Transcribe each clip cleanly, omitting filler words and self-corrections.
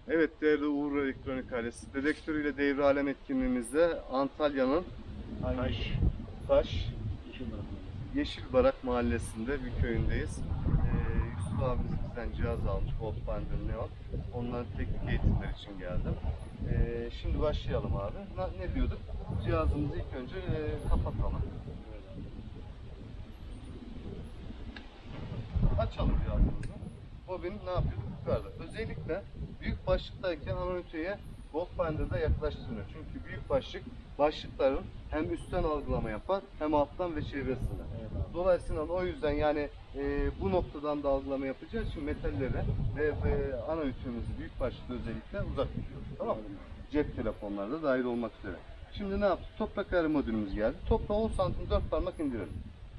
Evet değerli Uğur Elektronik ailesi, dedektörüyle devre alem etkinliğimizde Antalya'nın Taş. Taş Yeşil bırakmalı. Yeşilbarak mahallesinde bir köyündeyiz. Yusuf abimiz bizden cihaz almış, Goldfinder Neon. Onların teknik eğitimler için geldim. Şimdi başlayalım abi. Ne diyorduk? Cihazımızı ilk önce kapatalım. Açalım cihazımızı. Bobin ne yapıyor? Yukarıda. Özellikle büyük başlıktayken anaüniteye Goldfinder'da yaklaştırmıyor. Çünkü büyük başlıkların hem üstten algılama yapar hem alttan ve çevresinden. Evet abi. Dolayısıyla o yüzden yani bu noktadan da algılama yapacağı için metallere ve anaünitemizi büyük başlıkta özellikle uzak tutuyoruz. Tamam mı? Cep telefonlarda dahil olmak üzere. Şimdi ne yaptık? Toprak ayarı modülümüz geldi. Toprağı 10 santim 4 parmak indirelim.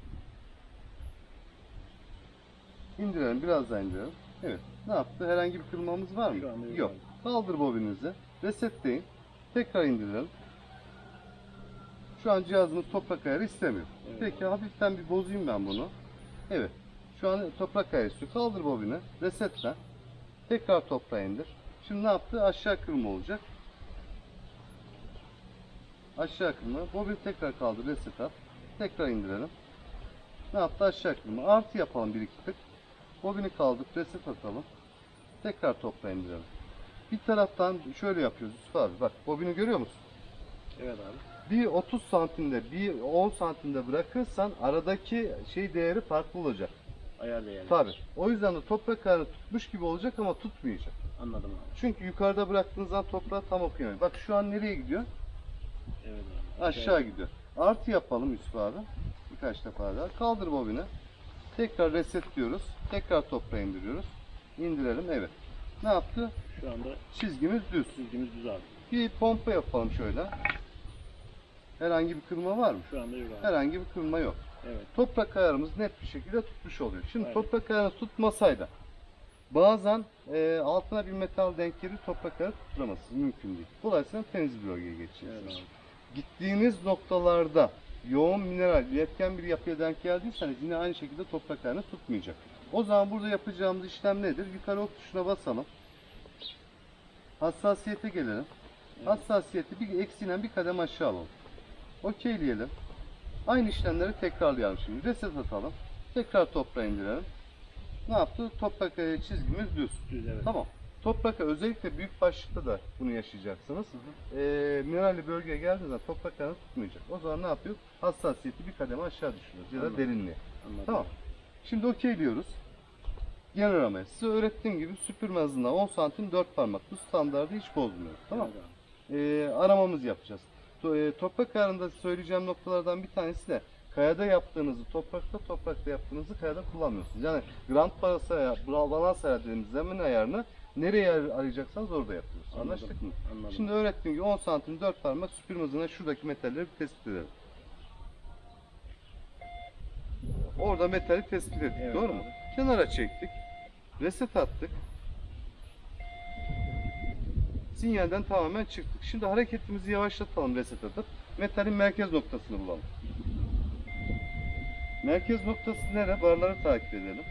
İndirelim, biraz daha indirelim. Evet. Ne yaptı? Herhangi bir kırılmamız var mı? Şu anda yok Yok. abi. Kaldır bobininizi. Resetleyin. Tekrar indirelim. Şu an cihazımız toprak ayarı istemiyor. Evet. Peki hafiften bir bozayım ben bunu. Evet. Şu an toprak ayarı istiyor. Kaldır bobini. Resetle. Tekrar toprağa indir. Şimdi ne yaptı? Aşağı kırılma olacak. Aşağı kırılma. Bobini tekrar kaldır. Reset at. Tekrar indirelim. Ne yaptı? Aşağı kırılma. Artı yapalım bir iki tık. Bobini kaldır. Reset atalım. Tekrar toprağa indirelim. Bir taraftan şöyle yapıyoruz Yusuf abi. Bak bobini görüyor musun? Evet abi. Bir 30 santimde, bir 10 santimde bırakırsan aradaki değeri farklı olacak. Ayar değerli. Tabi. O yüzden de toprak ayarını tutmuş gibi olacak ama tutmayacak. Anladım abi. Çünkü yukarıda bıraktığınız zaman toprağı tam okuyamıyor. Bak şu an nereye gidiyor? Evet abi. Aşağı gidiyor. Artı yapalım Yusuf abi. Birkaç defa daha. Kaldır bobini. Tekrar reset diyoruz. Tekrar toprağa indiriyoruz. İndirelim. Evet. Ne yaptı? Şu anda Çizgimiz düz. çizgimiz düz abi. Bir pompa yapalım şöyle. Herhangi bir kırılma var mı? Şu anda yok abi. Herhangi bir kırılma yok. Evet. Toprak ayarımız net bir şekilde tutmuş oluyor. Şimdi Aynen. toprak ayarını tutmasaydı bazen altına bir metal denk gelir, toprak ayarı tutturamaz. Mümkün değil. Dolayısıyla temiz bir bölgeye geçeceksiniz. Evet abi. Gittiğiniz noktalarda yoğun mineral, iletken bir yapıya denk geldiyseniz yine aynı şekilde toprak ayarını tutmayacak. O zaman burada yapacağımız işlem nedir? Yukarı ok tuşuna basalım. Hassasiyete gelelim. Hassasiyeti bir eksiğinden bir kadem aşağı alalım. Okeyleyelim. Aynı işlemleri tekrarlayalım şimdi. Reset atalım. Tekrar toprağa indirelim. Ne yaptı? Toprak çizgimiz düz. Düz evet. Tamam. Toprak özellikle büyük başlıkta da bunu yaşayacaksınız. Mineralli bölgeye geldiğinde toprak ayarını tutmayacak. O zaman ne yapıyor? Hassasiyeti bir kademe aşağı düşürüyoruz ya da Anladım. derinliği. Anladım. Tamam. Şimdi okeyliyoruz. Genel aramaya. Size öğrettiğim gibi süpürme hızına 10 santim 4 parmak. Bu standardı hiç bozmuyoruz. Tamam. Evet abi. Aramamızı yapacağız. Toprak ayarında söyleyeceğim noktalardan bir tanesi de kayada yaptığınızı toprakta yaptığınızı kayada kullanmıyorsunuz. Yani Grand Balans ayarı dediğimiz zemin ayarını nereye arayacaksanız orada yapıyoruz. Anladım. Anlaştık mı? Anladım. Şimdi öğrettiğim gibi 10 santim 4 parmak süpürme hızına şuradaki metalleri bir tespit edelim. Orada metali tespit ettik. Evet Doğru mu? abi. Kenara çektik. Reset attık. Sinyalden tamamen çıktık. Şimdi hareketimizi yavaşlatalım reset atıp metalin merkez noktasını bulalım. Merkez noktası nere? Barları takip edelim.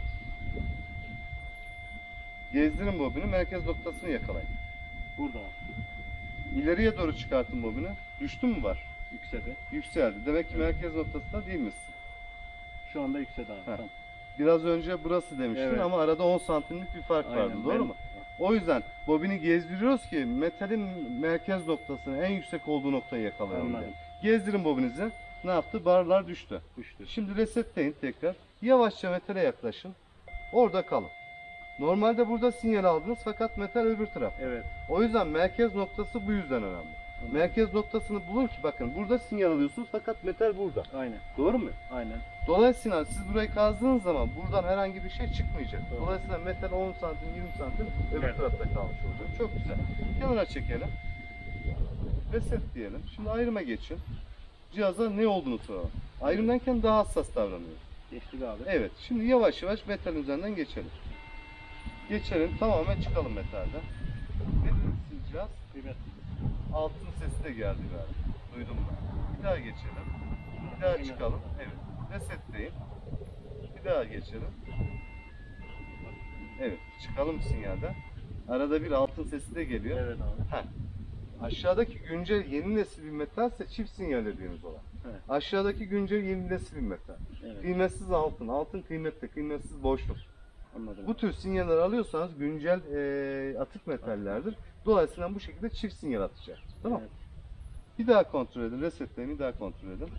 Gezdirin bobini, merkez noktasını yakalayın. Burada abi. İleriye doğru çıkartın bobini. Düştü mü var? Yükseldi. Yükseldi. Demek ki merkez noktasında değil misin? Şu anda yükseldi abi. Heh. Tamam. Biraz önce burası demiştin Evet. ama arada 10 santimlik bir fark vardı. Aynen. Doğru mu? O yüzden bobini gezdiriyoruz ki metalin merkez noktasını en yüksek olduğu noktayı yakalayalım Anladım. diye. Gezdirin bobinizi. Ne yaptı? Barlar düştü. Düştü. Şimdi resetleyin tekrar. Yavaşça metale yaklaşın. Orada kalın. Normalde burada sinyal aldınız fakat metal öbür taraf. Evet. O yüzden merkez noktası bu yüzden önemli. Merkez noktasını bulur ki bakın burada sinyal alıyorsunuz fakat metal burada. Aynen. Doğru mu? Aynen. Dolayısıyla siz burayı kazdığınız zaman buradan herhangi bir şey çıkmayacak. Doğru. Dolayısıyla metal 10 santim 20 santim öbür Evet. tarafta kalmış olacak. Çok güzel. Kenara çekelim. Reset diyelim. Şimdi ayrıma geçin. Cihaza ne olduğunu soralım. Ayrımdayken daha hassas davranıyor. Geçtik abi. Evet. Şimdi yavaş yavaş metalin üzerinden geçelim. Geçelim. Tamamen çıkalım metalden. Ne dediniz cihaz? Kıymet. Altın sesi de geldi galiba. Duydum ben. Bir daha geçelim. Bir daha çıkalım. Evet. Resetleyin. Bir daha geçelim. Evet. Çıkalım sinyalden. Arada bir altın sesi de geliyor. Evet abi. Heh. Aşağıdaki güncel yeni nesil bir metalse çift sinyal dediğimiz olan. Evet. Aşağıdaki güncel yeni nesil bir metal. Evet. Kıymetsiz altın, altın kıymetli, kıymetsiz boşluk. Anladım. Bu tür sinyaller alıyorsanız güncel atık metallerdir. Dolayısıyla bu şekilde çift sinyal atacak. Tamam. Evet. Bir daha kontrol edin. Resetleyin, bir daha kontrol edin.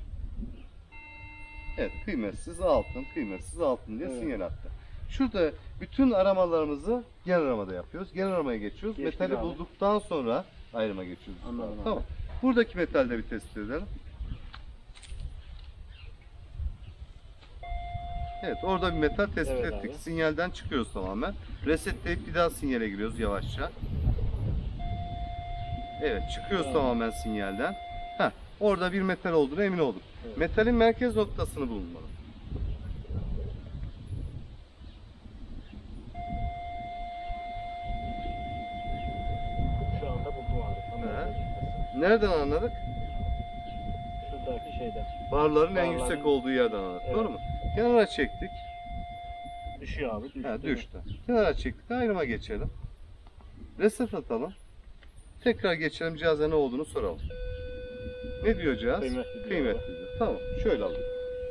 Evet, kıymetsiz altın, kıymetsiz altın diye Evet. sinyal attı. Şurada bütün aramalarımızı genel aramada yapıyoruz. Genel aramaya geçiyoruz. Geçtik Metali abi. bulduktan sonra ayrıma geçiyoruz. Anladım abi. Tamam. Buradaki metalde bir tespit edelim. Evet, orada bir metal tespit Evet ettik. abi. Sinyalden çıkıyoruz tamamen. Resetleyip bir daha sinyale giriyoruz yavaşça. Evet, çıkıyoruz Tamam. tamamen sinyalden. Heh, orada bir metal olduğuna emin olduk. Evet. Metalin merkez noktasını bulunmalı. Şu anda buldum abi. He. Nereden anladık? Şuradaki şeyden. Barların en Barların- yüksek olduğu yerden anladık. Evet. Doğru mu? Kenara çektik. Düşüyor abi. Düştü. Ha, düştü. Kenara çektik. Ayrıma geçelim. Reset atalım. Tekrar geçelim, cihaza ne olduğunu soralım. Ne diyor cihaz? Kıymetli diyor. Kıymetli diyor. Tamam, şöyle alalım.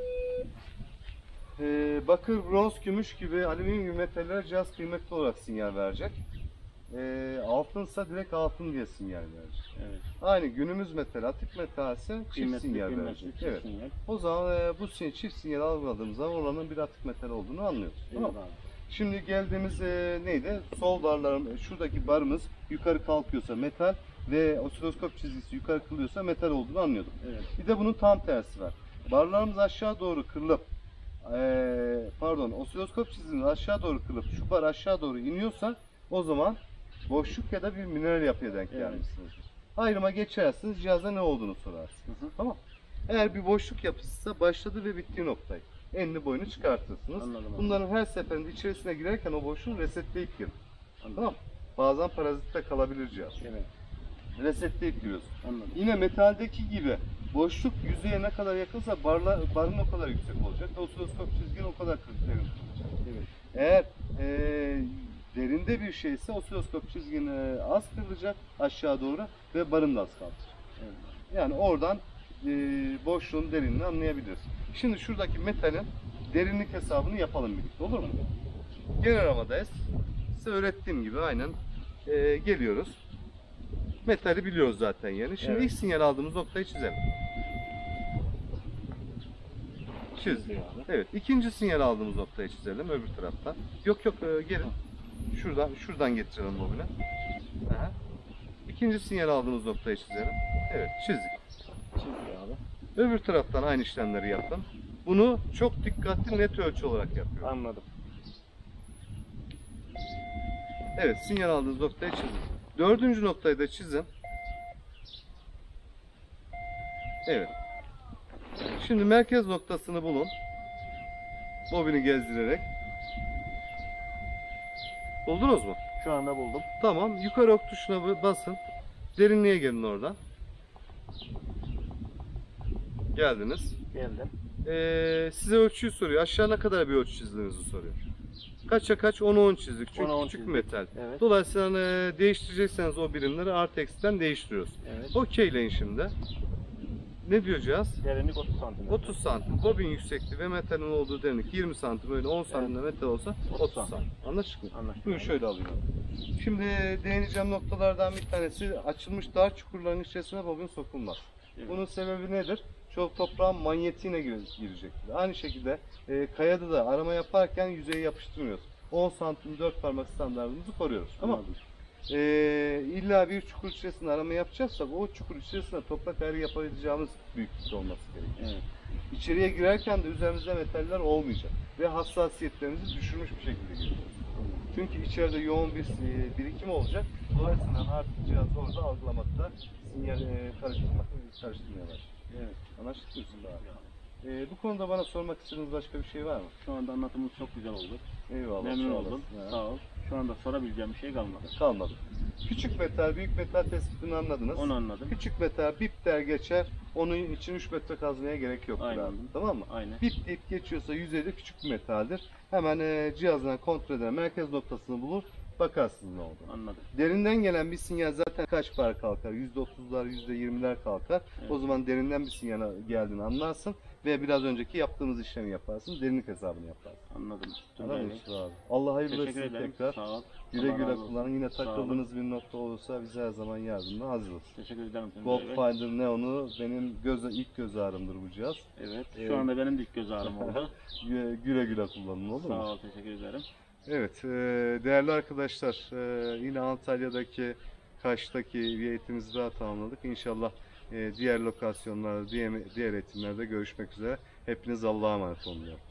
Bakır, bronz, gümüş gibi alüminyum gibi metaller cihaz kıymetli olarak sinyal verecek. Altınsa direkt altın diye sinyal verecek. Evet. Aynı günümüz metal, atık metalse çift Kıymetli, sinyal kıymetli, verecek. çift Evet. sinyal. O zaman bu çift sinyal algıladığımız zaman oranın bir atık metal olduğunu anlıyoruz. Tamam Evet mı? abi. Şimdi geldiğimiz neydi? Sol barlarım, şuradaki barımız yukarı kalkıyorsa metal ve osiloskop çizgisi yukarı kırılıyorsa metal olduğunu anlıyorduk. Evet. Bir de bunun tam tersi var. Barlarımız aşağı doğru kırılıp osiloskop çizgimiz aşağı doğru kırılıp şu bar aşağı doğru iniyorsa o zaman boşluk ya da bir mineral yapıya denk Evet. gelmişsinizdir. Ayrıma geçersiniz, cihaza ne olduğunu sorarsınız. Hı hı. Tamam. Eğer bir boşluk yapısıysa başladığı ve bittiği noktayı. Enini boyunu çıkartırsınız. Anladım abi. Bunların her seferinde içerisine girerken o boşluğu resetleyip girin. Anladım. Tamam. Bazen parazitte kalabilir cihaz. Evet. Resetleyip giriyorsun. Anladım. Yine metaldeki gibi boşluk yüzeye ne kadar yakınsa barın o kadar yüksek olacak. Osiloskop çizgin o kadar derin olacak. Evet. Eğer derinde bir şeyse osiloskop çizgin az kırılacak aşağı doğru ve barın da az kalacak. Evet. Yani oradan boşluğun derinliğini anlayabiliriz. Şimdi şuradaki metalin derinlik hesabını yapalım birlikte, olur mu? Genel aramadayız. Size öğrettiğim gibi aynen geliyoruz. Metali biliyoruz zaten yani. Şimdi Evet. ilk sinyal aldığımız noktayı çizelim. Çiz. Çiziliyor abi. Evet. İkinci sinyal aldığımız noktayı çizelim öbür taraftan. Yok gelin. Şuradan getirelim bobine. Aha. İkinci sinyal aldığımız noktayı çizelim. Evet, çizdik. Çiziliyor abi. Öbür taraftan aynı işlemleri yaptım. Bunu çok dikkatli net ölçü olarak yapıyorum. Anladım. Evet, sinyal aldığınız noktayı çizin. Dördüncü noktayı da çizin. Evet. Şimdi merkez noktasını bulun. Bobini gezdirerek. Buldunuz mu? Şu anda buldum. Tamam. Yukarı ok tuşuna basın. Derinliğe gelin oradan. Geldiniz. Geldim. Size ölçüyü soruyor. Aşağı ne kadar bir ölçü çizdiğinizi soruyor. Kaça kaç? 10'a 10 çizdik. Çünkü 10'a 10 küçük çizdik. metal. Evet. Dolayısıyla değiştirecekseniz o birimleri artı eksiden değiştiriyoruz. Evet. Okeyleyin şimdi. Ne diyor cihaz? Derinlik 30 santim. 30 santim. Bobin yüksekliği ve metalin olduğu derinlik 20 santim. Öyle 10 santimde metal olsa 30 santim. Anlaştık mı? Anlaştık. Buyur şöyle alayım. Şimdi değineceğim noktalardan bir tanesi açılmış dar çukurların içerisine bobin sokulmaz. Evet. Bunun sebebi nedir? Çok toprağın manyetiğine girecektir. Aynı şekilde kayada da arama yaparken yüzeye yapıştırmıyoruz. 10 santim 4 parmak standartımızı koruyoruz. Tamam mı? Anladım. İlla bir çukur içerisinde arama yapacaksak o çukur içerisinde toprak ayrı yapabileceğimiz büyüklükte olması gerekiyor. Evet. İçeriye girerken de üzerimizde metaller olmayacak ve hassasiyetlerimizi düşürmüş bir şekilde giriyoruz. Çünkü içeride yoğun bir birikim olacak. Dolayısıyla artık cihazı orada algılamakta sinyal karıştırmaya başlıyor. Evet. Anlaştık mı şimdi abi? Bu konuda bana sormak istediğiniz başka bir şey var mı? Şu anda anlatımımız çok güzel oldu. Eyvallah. Memnun sağ oldum. olasın ya. Sağ ol. Şu anda sorabileceğim bir şey kalmadı. Kalmadı. Küçük metal, büyük metal tespitini anladınız. Onu anladım. Küçük metal bip der geçer. Onun için 3 metre kazmaya gerek yok. Aynen. Tamam mı? Aynen. Bip deyip geçiyorsa yüzeyde küçük bir metaldir. Hemen cihazına kontrol eder, merkez noktasını bulur. bakarsınız ne oldu. Anladım. Derinden gelen bir sinyal zaten kaç para kalkar? %30'lar, %20'ler kalkar. Evet. O zaman derinden bir sinyal geldiğini anlarsın ve biraz önceki yaptığımız işlemi yaparsın. Derinlik hesabını yaparsın. Anladım. Anladın mı Tuncay Bey? Yusuf abi? Allah hayırlı Teşekkür etsin ederim. tekrar. Sağ ol. Güle Allah güle razı olsun. kullanın. Yine Sağ olun. takıldığınız bir nokta olursa bize her zaman yardımına hazırız. Teşekkür ederim Tuncay Gold Bey. Finder Neon'u benim ilk göz ağrımdır bu cihaz. Evet. Evet. Şu anda benim de ilk göz ağrım oldu. Güle güle kullanın, olur mu? Sağ ol. Teşekkür ederim. Evet, değerli arkadaşlar, yine Antalya'daki, Kaş'taki bir eğitimimizi daha tamamladık. İnşallah diğer lokasyonlarda, diğer eğitimlerde görüşmek üzere. Hepiniz Allah'a emanet olun.